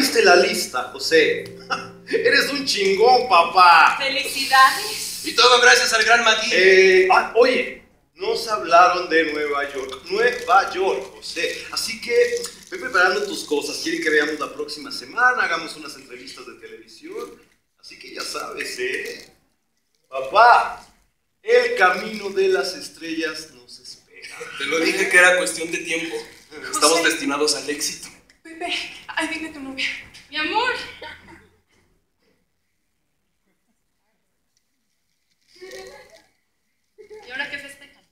viste la lista, José. Eres un chingón, papá. ¡Felicidades! Y todo gracias al gran Magui. Oye, nos hablaron de Nueva York. Nueva York, José. Así que ve preparando tus cosas. Quieren que veamos la próxima semana, hagamos unas entrevistas de televisión. Así que ya sabes, Papá, el camino de las estrellas nos espera. Te lo dije que era cuestión de tiempo. Estamos destinados al éxito. Pepe, ahí viene tu novia. Mi amor. ¿Y ahora qué festejan?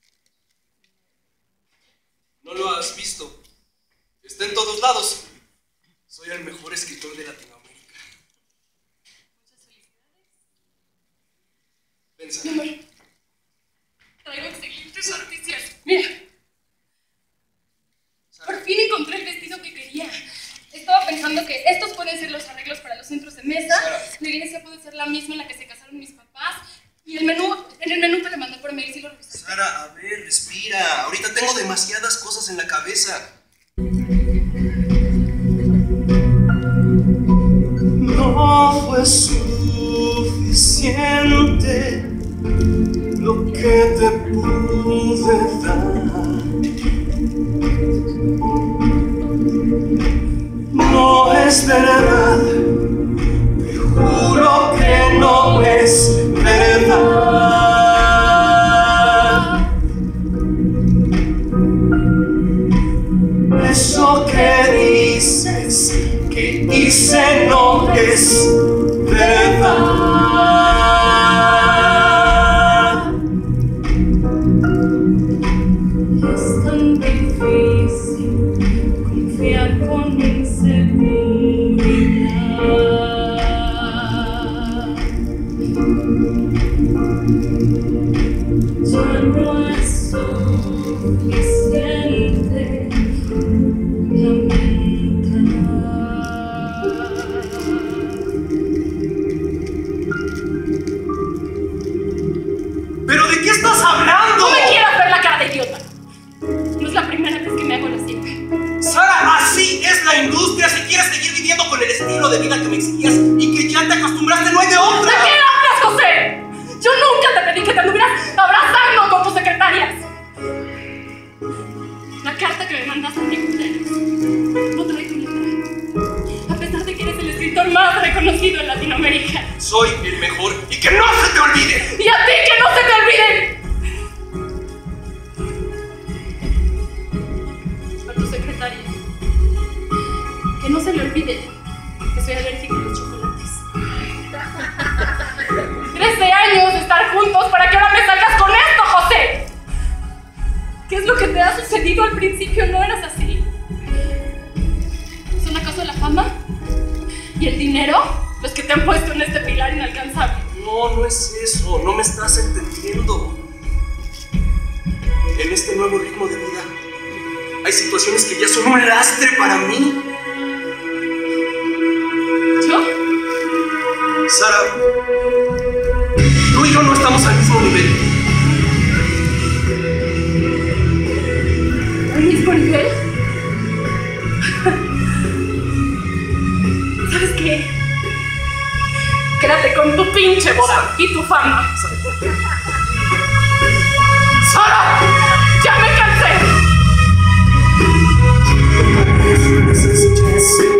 No lo has visto. Está en todos lados. Soy el mejor escritor de Latinoamérica. Muchas felicidades. Pensa. Mi amor, traigo excelentes noticias. Mira. Por fin encontré el vestido que quería. Estaba pensando que estos pueden ser los arreglos para los centros de mesa. La iglesia puede ser la misma en la que se casaron mis papás. Y en el menú te lo mandé por mail, si lo revisaste. Sara, a ver, respira. Ahorita tengo demasiadas cosas en la cabeza. No fue suficiente lo que te pude dar. No es verdad, te juro que no es verdad. Eso que dices que hice no es verdad. Es tan difícil confiar con inseguridad. Ya no es suficiente lamentar. ¿Pero de qué estás hablando? No me quieras ver la cara de idiota. No es la primera vez que me hago la ciega. Sara, así es la industria. Si quieres seguir viviendo con el estilo de vida que me exigías y que ya te acostumbraste, no hay de otra. ¿De qué hablas, José? Yo nunca te pedí que te anduvieras abrazando con tus secretarias. La carta que me mandaste en mi cumpleaños no trae tu letra. A pesar de que eres el escritor más reconocido en Latinoamérica. Soy el mejor y que no se te olvide. ¡Y a ti que no se te olvide! A tu secretaria, que no se le olvide que soy alérgica a los chocolates. 13 años de estar juntos para que ahora me salgas con esto, José. ¿Qué es lo que te ha sucedido al principio? No eras así. ¿Son acaso la fama y el dinero los que te han puesto en este pilar inalcanzable? No, no es eso. No me estás entendiendo. En este nuevo ritmo de vida hay situaciones que ya son un lastre para mí. ¿Yo? Sara, tú y yo no estamos al mismo nivel. ¿Al mismo nivel? ¿Sabes qué? Quédate con tu pinche boda y tu fama. ¡Sara! ¡Ya me cansé! This is just